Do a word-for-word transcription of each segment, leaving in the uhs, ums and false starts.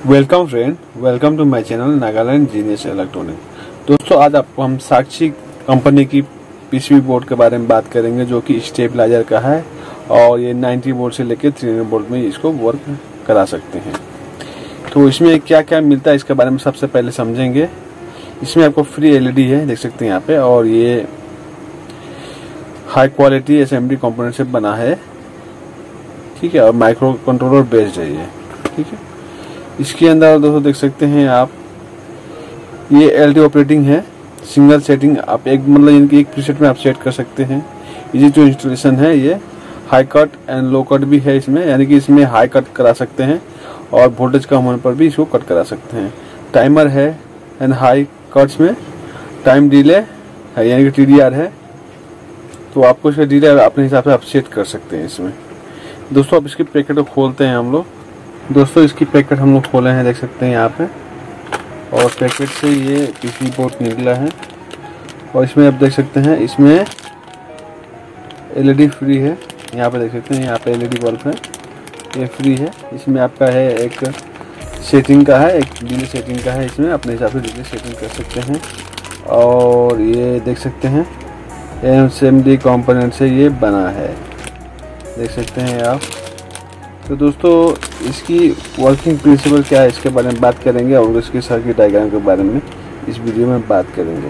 Welcome friend, welcome to my channel Nagaland genius electronic. दोस्तों, आज आपको हम साक्षी कंपनी की पीसीबी बोर्ड के बारे में बात करेंगे, जो कि स्टेबलाइजर का है और ये नब्बे वोल्ट से लेकर तीन सौ वोल्ट में इसको वर्क करा सकते हैं। तो इसमें क्या क्या मिलता है इसके बारे में सबसे पहले समझेंगे। इसमें आपको फ्री एलईडी है, देख सकते हैं यहाँ पे, और ये हाई क्वालिटी एसएमडी कंपोनेंट से बना है, ठीक है, और माइक्रो कंट्रोलर बेस्ड है ये, ठीक है। इसके अंदर दोस्तों देख सकते हैं आप, ये एलईडी ऑपरेटिंग है, सिंगल सेटिंग, आप एक मतलब इनकी एक प्रीसेट में आप सेट कर सकते हैं। इजी टू इंस्टॉलेशन है, ये high cut and low cut भी है इसमें, यानी कि इसमें हाई कट करा सकते हैं और वोल्टेज कम होने पर भी इसको कट करा सकते हैं। टाइमर है एंड हाई कट्स में टाइम डिले है, यानी कि टीडीआर है, तो आपको इसका डिले अपने हिसाब से आप सेट कर सकते हैं इसमें। दोस्तों, अब इसकी पैकेट को खोलते हैं हम लोग। दोस्तों, इसकी पैकेट हम लोग खोले हैं, देख सकते हैं यहाँ पे, और पैकेट से ये पीसीबी बोर्ड निकला है और इसमें आप देख सकते हैं इसमें एलईडी फ्री है। यहाँ पे देख सकते हैं, यहाँ पे एलईडी बल्ब है, ये फ्री है। इसमें आपका है एक सेटिंग का है, एक डिले सेटिंग का है, इसमें अपने हिसाब से डिले सेटिंग कर सकते हैं। और ये देख सकते हैं एसएमडी कंपोनेंट से ये बना है, देख सकते हैं आप। तो दोस्तों, इसकी वर्किंग प्रिंसिपल क्या है इसके बारे में बात करेंगे और इसके सर्किट डायग्राम के बारे में इस वीडियो में बात करेंगे।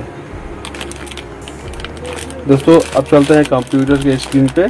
दोस्तों, अब चलते हैं कंप्यूटर के स्क्रीन पे।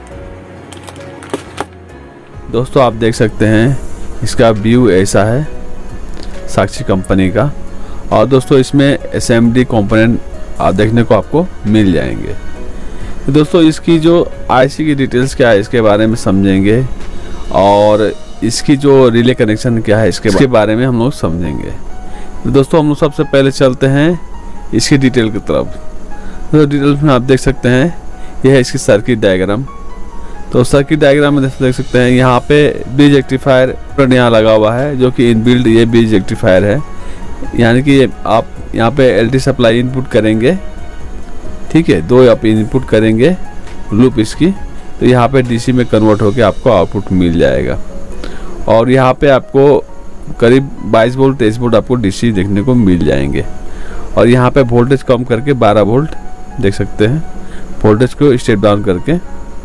दोस्तों, आप देख सकते हैं इसका व्यू ऐसा है साक्षी कंपनी का। और दोस्तों, इसमें एसएमडी कंपोनेंट आप देखने को आपको मिल जाएंगे। तो दोस्तों, इसकी जो आईसी की डिटेल्स क्या है इसके बारे में समझेंगे और इसकी जो रिले कनेक्शन क्या है इसके, इसके बारे में हम लोग समझेंगे। तो दोस्तों, हम लोग सबसे पहले चलते हैं इसकी डिटेल की तरफ। तो डिटेल्स में आप देख सकते हैं यह है इसकी सर्किट डायग्राम। तो सर्किट डायग्राम में देख सकते हैं यहाँ पे ब्रिज रेक्टिफायर यहाँ लगा हुआ है, जो कि इनबिल्ड ये ब्रिज रेक्टिफायर है, यानी कि आप यहाँ पे एलटी सप्लाई इनपुट करेंगे, ठीक है, दो आप इनपुट करेंगे लूप इसकी, तो यहाँ पे डीसी में कन्वर्ट होकर आपको आउटपुट मिल जाएगा। और यहाँ पे आपको करीब बाईस वोल्ट तेईस वोल्ट आपको डीसी देखने को मिल जाएंगे। और यहाँ पे वोल्टेज कम करके बारह वोल्ट देख सकते हैं, वोल्टेज को स्टेप डाउन करके,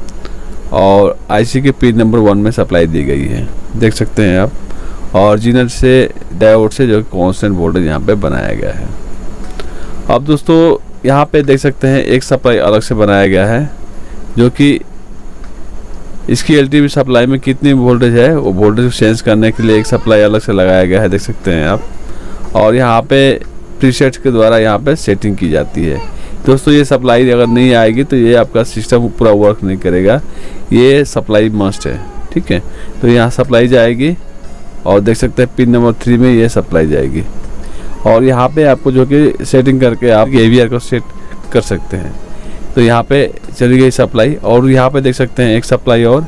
और आईसी के पिन नंबर वन में सप्लाई दी गई है, देख सकते हैं आप। और जीनर से डायोड से जो कांस्टेंट वोल्टेज यहाँ पे बनाया गया है। अब दोस्तों, यहाँ पे देख सकते हैं एक सप्लाई अलग से बनाया गया है, जो कि इसकी एलटीवी सप्लाई में कितनी वोल्टेज है वो वोल्टेज को चेंज करने के लिए एक सप्लाई अलग से लगाया गया है, देख सकते हैं आप। और यहाँ पे प्रीसेट के द्वारा यहाँ पे सेटिंग की जाती है। दोस्तों, ये सप्लाई अगर नहीं आएगी तो ये आपका सिस्टम पूरा वर्क नहीं करेगा, ये सप्लाई मस्ट है, ठीक है। तो यहाँ सप्लाई जाएगी और देख सकते हैं पिन नंबर थ्री में ये सप्लाई जाएगी। और यहाँ पे आपको जो कि सेटिंग करके आप एवीआर को सेट कर सकते हैं। तो यहाँ पे चली गई सप्लाई, और यहाँ पे देख सकते हैं एक सप्लाई और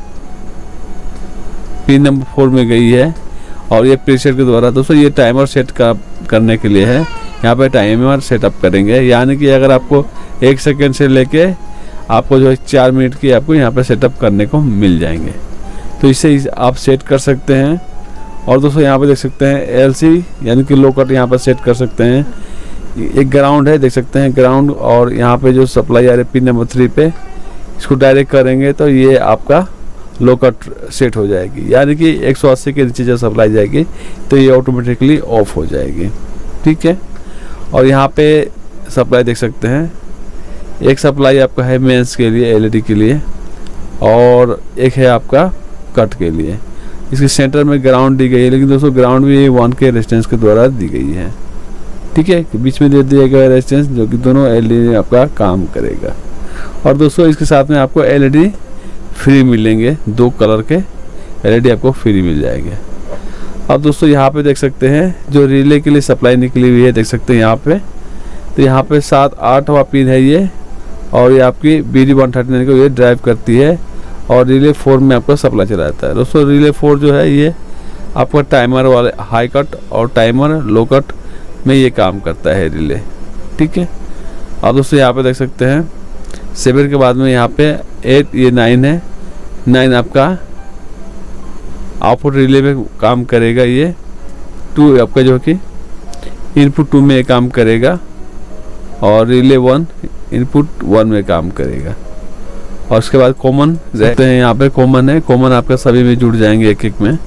पिन नंबर फोर में गई है, और ये प्रीसेट के द्वारा। दोस्तों, ये टाइमर सेट का करने के लिए है, यहाँ पे टाइमर सेटअप करेंगे, यानी कि अगर आपको एक सेकेंड से लेके आपको जो है चार मिनट की आपको यहाँ पे सेटअप करने को मिल जाएंगे, तो इसे आप सेट कर सकते हैं। और दोस्तों, यहाँ पे देख सकते हैं एलसी यानी कि लो कट यहाँ पर सेट कर सकते हैं। एक ग्राउंड है, देख सकते हैं ग्राउंड, और यहाँ पे जो सप्लाई आ रही है पिन नंबर थ्री पे, इसको डायरेक्ट करेंगे तो ये आपका लो कट सेट हो जाएगी, यानी कि एक सौ अस्सी के नीचे जब सप्लाई जाएगी तो ये ऑटोमेटिकली ऑफ हो जाएगी, ठीक है। और यहाँ पे सप्लाई देख सकते हैं, एक सप्लाई आपका है मेंस के लिए एलईडी के लिए, और एक है आपका कट के लिए। इसके सेंटर में ग्राउंड दी गई है, लेकिन दोस्तों ग्राउंड भी वन के रेजिस्टेंस के द्वारा दी गई है, ठीक है। बीच में दे दिया गया रेजिस्टेंस, जो कि दोनों एलईडी में आपका काम करेगा। और दोस्तों, इसके साथ में आपको एलईडी फ्री मिलेंगे, दो कलर के एलईडी आपको फ्री मिल जाएंगे। अब दोस्तों, यहाँ पे देख सकते हैं जो रिले के लिए सप्लाई निकली हुई है, देख सकते हैं यहाँ पे। तो यहाँ पे सात आठवां पिन है ये, और ये आपकी B D one thirty nine को ये ड्राइव करती है, और रिले फोर में आपका सप्लाई चला जाता है। दोस्तों, रिले फोर जो है ये आपका टाइमर वाले हाई कट और टाइमर लो कट में ये काम करता है रिले, ठीक है। अब दोस्तों, यहाँ पे देख सकते हैं सेवन के बाद में यहाँ पे एट, ये नाइन है, नाइन आपका आउटपुट रिले में काम करेगा ये। टू आपका जो कि इनपुट टू में काम करेगा और रिले वन इनपुट वन में काम करेगा। और उसके बाद कॉमन रहते हैं, यहाँ पे कॉमन है, कॉमन आपका सभी में जुड़ जाएंगे एक एक में।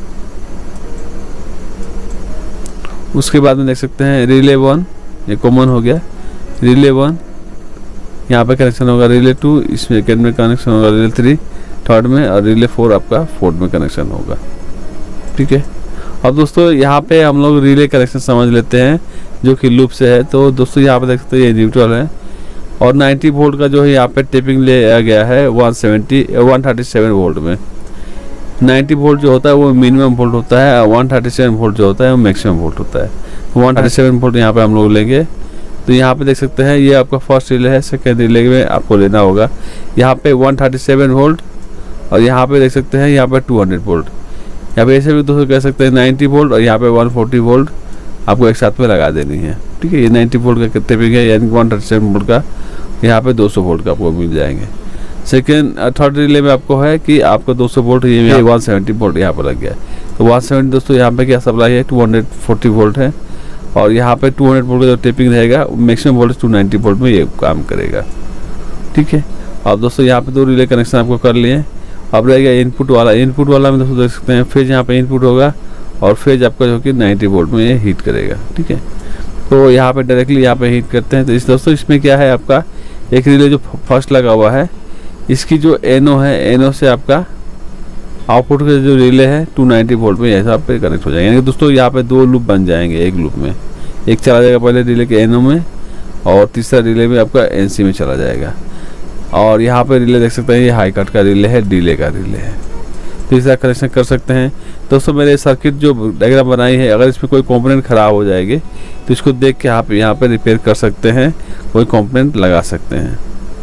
उसके बाद में देख सकते हैं रिले वन, ये कॉमन हो गया, रिले वन यहाँ पे कनेक्शन होगा, रिले टू इसमें सेकेंड में कनेक्शन होगा, रिले थ्री थर्ड में, और रिले फोर आपका फोर्थ में कनेक्शन होगा। ठीक है। अब दोस्तों यहाँ पे हम लोग रिले कनेक्शन समझ लेते हैं जो कि लूप से है। तो दोस्तों यहाँ पे देख सकते हैं ये न्यूट्रल है और नब्बे वोल्ट का जो है यहाँ पे टेपिंग लिया गया है एक सौ सत्तर एक सौ सैंतीस वोल्ट में। नब्बे वोल्ट जो होता है वो मिनिमम वोल्ट होता है और एक सौ सैंतीस वोल्ट जो होता है वो मैक्सिमम वोल्ट होता है। तो एक सौ सैंतीस वोल्ट यहाँ पे हम लोग लेंगे। तो यहाँ पे देख सकते हैं ये आपका फर्स्ट रिले है, सेकेंड रिले में आपको लेना होगा यहाँ पे एक सौ सैंतीस वोल्ट और यहाँ पे देख सकते हैं यहाँ पे दो सौ वोल्ट। यहाँ पे ऐसे भी दोस्तों कह सकते हैं नब्बे वोल्ट और यहाँ पे एक सौ चालीस वोल्ट आपको एक साथ में लगा देनी है। ठीक है। ये नब्बे वोल्ट का टेपिंग है, यानी एक सौ सैंतीस वोल्ट का, यहाँ पे दो सौ वोल्ट का आपको मिल जाएंगे। सेकेंड थर्ड रिले में आपको है कि आपको दो सौ वोल्ट, ये एक सौ सत्तर वोल्ट यहाँ पर लग गया। तो एक सौ सत्तर दोस्तों यहाँ पे क्या सप्लाई है दो सौ चालीस वोल्ट है और यहाँ पे दो सौ वोल्ट का जो टेपिंग रहेगा मैक्सिमम वोल्टेज दो सौ नब्बे वोल्ट में ये काम करेगा। ठीक है। अब दोस्तों यहाँ पे दो रिले कनेक्शन आपको कर लिए। अब रहेगा इनपुट वाला, इनपुट वाला में दोस्तों देख सकते हैं फेज यहाँ पे इनपुट होगा और फेज आपका जो कि नब्बे वोल्ट में ये हीट करेगा। ठीक है। तो यहाँ पे डायरेक्टली यहाँ पे हीट करते हैं। तो इस दोस्तों इसमें क्या है आपका एक रिले जो फर्स्ट लगा हुआ है इसकी जो एनो है, एनो से आपका आउटपुट का जो रिले है दो सौ नब्बे वोल्ट में ऐसा पे कनेक्ट हो जाएगा। यानी कि दोस्तों यहाँ पे दो लूप बन जाएंगे एक लूप में, एक चला जाएगा पहले रिले के एनो में और तीसरा रिले में आपका एनसी में चला जाएगा। और यहाँ पे रिले देख सकते हैं ये हाई कट का रिले है, डीले का रिले है। तो इस तरह कनेक्शन कर सकते हैं। दोस्तों मेरे सर्किट जो डायग्राम बनाई है, अगर इसमें कोई कंपोनेंट ख़राब हो जाएगी तो इसको देख के आप यहाँ पे रिपेयर कर सकते हैं, कोई कंपोनेंट लगा सकते हैं।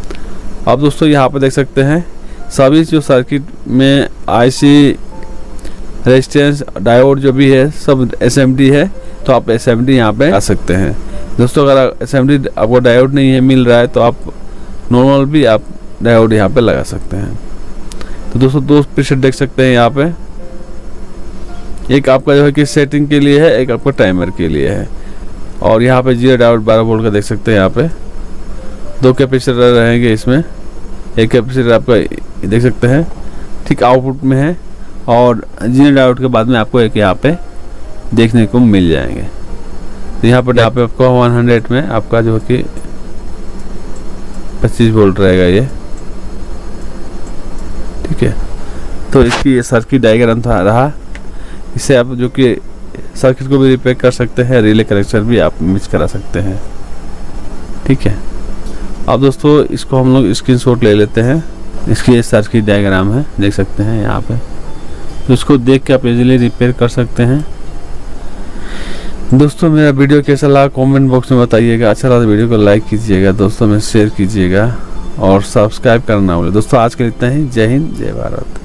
अब दोस्तों यहाँ पे देख सकते हैं सभी जो सर्किट में आईसी रेजिस्टेंस डायोड जो भी है सब एसएमडी है, तो आप एसएमडी यहाँ पे आ सकते हैं। दोस्तों अगर एसएमडी आपको डायोड नहीं है मिल रहा है तो आप नॉर्मल भी आप डायोड यहाँ पे लगा सकते हैं। तो दोस्तों दो प्रीसेट देख सकते हैं यहाँ पे, एक आपका जो है कि सेटिंग के लिए है, एक आपका टाइमर के लिए है। और यहाँ पे जीरो डायोड बारह वोल्ट का देख सकते हैं। यहाँ पे दो कैपेसिटर रहेंगे इसमें, एक कैपेसिटर आपका देख सकते हैं ठीक आउटपुट में है और जीरो डायोड के बाद में आपको एक यहाँ पे देखने को मिल जाएंगे। तो यहाँ पर यहाँ पे आपको सौ में आपका जो है कि पच्चीस वोल्ट रहेगा ये। ठीक है। तो इसकी ये सर्किट डायग्राम था रहा, इससे आप जो कि सर्किट को भी रिपेयर कर सकते हैं, रिले कनेक्शन भी आप मिस करा सकते हैं। ठीक है। अब दोस्तों इसको हम लोग स्क्रीनशॉट ले लेते हैं। इसकी ये सर्किट डायग्राम है, देख सकते हैं यहाँ पे। तो इसको देख के आप इजीली रिपेयर कर सकते हैं। दोस्तों मेरा वीडियो कैसा लगा कमेंट बॉक्स में बताइएगा। अच्छा लगा तो वीडियो को लाइक कीजिएगा, दोस्तों में शेयर कीजिएगा और सब्सक्राइब करना भूलें। दोस्तों आज के लिए इतना ही। जय हिंद, जय भारत।